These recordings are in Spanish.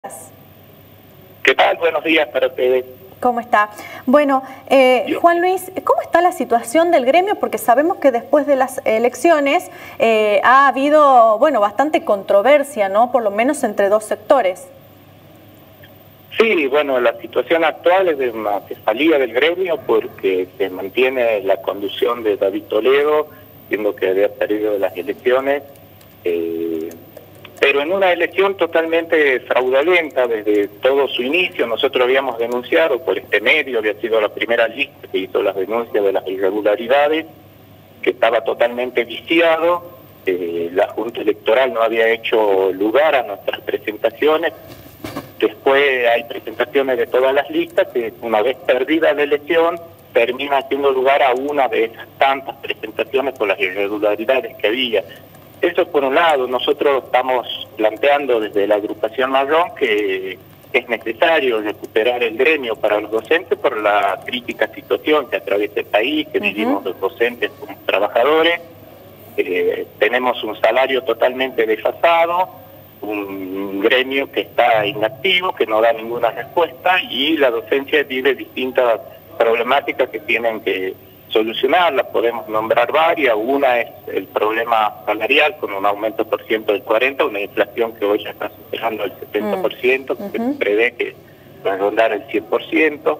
¿Qué tal? Buenos días para ustedes. ¿Cómo está? Bueno, Juan Luis, ¿cómo está la situación del gremio? Porque sabemos que después de las elecciones ha habido, bueno, bastante controversia, ¿no? Por lo menos entre dos sectores. Sí, bueno, la situación actual es de una cesantía del gremio porque se mantiene la conducción de David Toledo, siendo que había salido de las elecciones, pero en una elección totalmente fraudulenta desde todo su inicio. Nosotros habíamos denunciado por este medio, había sido la primera lista que hizo las denuncias de las irregularidades, que estaba totalmente viciado. La Junta Electoral no había hecho lugar a nuestras presentaciones. Después hay presentaciones de todas las listas que, una vez perdida la elección, termina haciendo lugar a una de esas tantas presentaciones por las irregularidades que había. Eso por un lado. Nosotros estamos planteando desde la agrupación Marrón que es necesario recuperar el gremio para los docentes por la crítica situación que atraviesa el país, que vivimos los docentes como trabajadores. Tenemos un salario totalmente desfasado, un gremio que está inactivo, que no da ninguna respuesta, y la docencia tiene distintas problemáticas que tienen que solucionarlas. Podemos nombrar varias. Una es el problema salarial, con un aumento por ciento del 40%, una inflación que hoy ya está superando el 70%, que se prevé que va a rondar el 100%.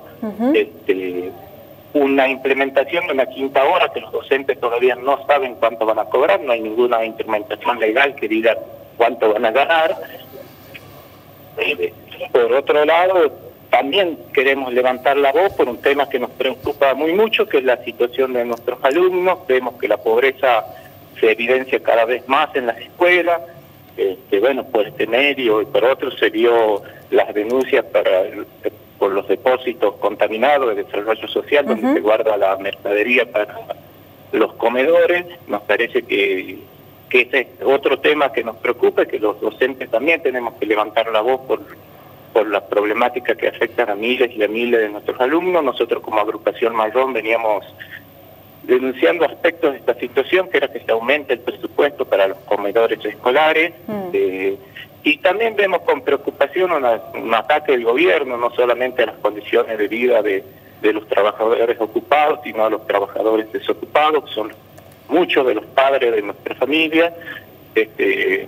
Una implementación de una quinta hora que los docentes todavía no saben cuánto van a cobrar, no hay ninguna implementación legal que diga cuánto van a ganar. Por otro lado, también queremos levantar la voz por un tema que nos preocupa muy mucho, que es la situación de nuestros alumnos. Vemos que la pobreza se evidencia cada vez más en las escuelas. Bueno, por este medio y por otro se vio las denuncias por los depósitos contaminados de desarrollo social, donde se guarda la mercadería para los comedores. Nos parece que ese es otro tema que nos preocupa, que los docentes también tenemos que levantar la voz por las problemáticas que afectan a miles y a miles de nuestros alumnos. Nosotros como agrupación Marrón veníamos denunciando aspectos de esta situación, que era que se aumente el presupuesto para los comedores escolares. Y también vemos con preocupación un ataque del gobierno, no solamente a las condiciones de vida de los trabajadores ocupados, sino a los trabajadores desocupados, que son muchos de los padres de nuestra familia. Que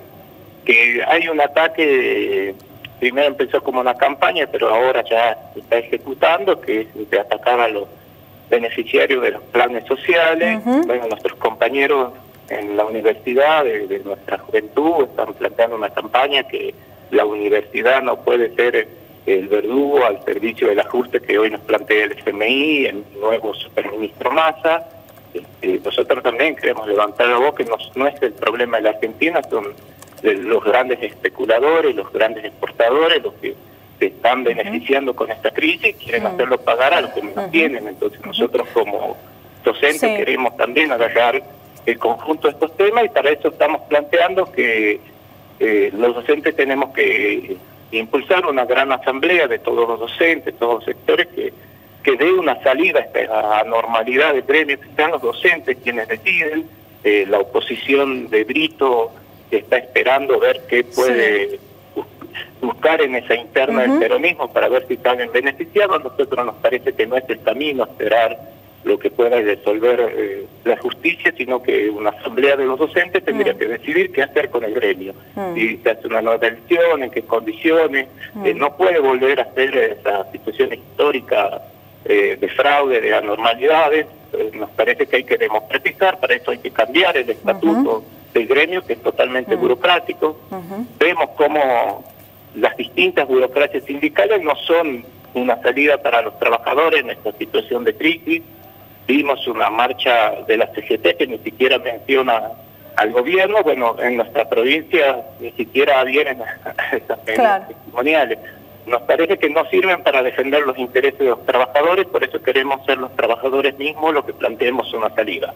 hay un ataque. Primero empezó como una campaña, pero ahora ya se está ejecutando, que es de atacar a los beneficiarios de los planes sociales. Bueno, nuestros compañeros en la universidad de nuestra juventud están planteando una campaña que la universidad no puede ser el verdugo al servicio del ajuste que hoy nos plantea el FMI, el nuevo superministro Massa. Nosotros también queremos levantar la voz, que no es el problema de la Argentina, son los grandes especuladores, los grandes exportadores, los que se están beneficiando con esta crisis, quieren hacerlo pagar a los que menos tienen. Entonces nosotros como docentes queremos también agarrar el conjunto de estos temas, y para eso estamos planteando que los docentes tenemos que impulsar una gran asamblea de todos los docentes, todos los sectores, que dé una salida a esta anormalidad de gremio, que sean los docentes quienes deciden. La oposición de Brito está esperando ver qué puede buscar en esa interna del peronismo para ver si salen beneficiados. A nosotros nos parece que no es el camino esperar lo que pueda resolver la justicia, sino que una asamblea de los docentes tendría que decidir qué hacer con el gremio. Si se hace una nueva elección, en qué condiciones. No puede volver a hacer esa situación histórica de fraude, de anormalidades. Nos parece que hay que democratizar, para eso hay que cambiar el estatuto del gremio, que es totalmente burocrático. Vemos cómo las distintas burocracias sindicales no son una salida para los trabajadores en esta situación de crisis. Vimos una marcha de la CGT que ni siquiera menciona al gobierno. Bueno, en nuestra provincia ni siquiera vienen esas medidas testimoniales. Nos parece que no sirven para defender los intereses de los trabajadores, por eso queremos ser los trabajadores mismos los que planteemos una salida.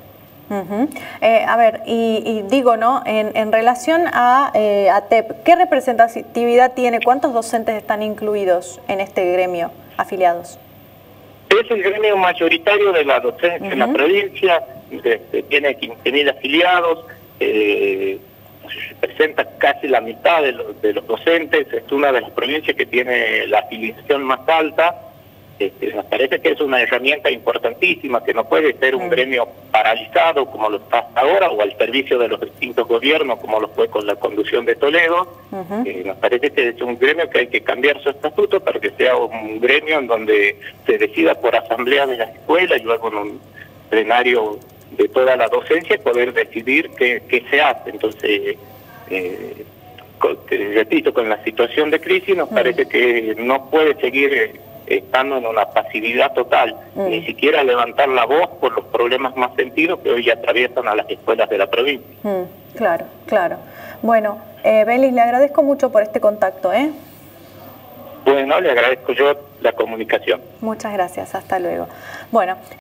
A ver, y digo, ¿no? En relación a ATEP, ¿qué representatividad tiene? ¿Cuántos docentes están incluidos en este gremio, afiliados? Es el gremio mayoritario de la docencia en la provincia, tiene 15.000 afiliados. representa casi la mitad de los docentes, es una de las provincias que tiene la afiliación más alta. Nos parece que es una herramienta importantísima, que no puede ser un gremio paralizado como lo está hasta ahora, o al servicio de los distintos gobiernos como lo fue con la conducción de Toledo. Nos parece que es un gremio que hay que cambiar su estatuto para que sea un gremio en donde se decida por asamblea de la escuela y luego en un plenario de toda la docencia poder decidir qué se hace. Entonces, repito, con la situación de crisis nos parece que no puede seguir estando en una pasividad total, ni siquiera levantar la voz por los problemas más sentidos que hoy atraviesan a las escuelas de la provincia. Claro, claro. Bueno, Belis, le agradezco mucho por este contacto, ¿eh? Bueno, le agradezco yo la comunicación. Muchas gracias, hasta luego. Bueno.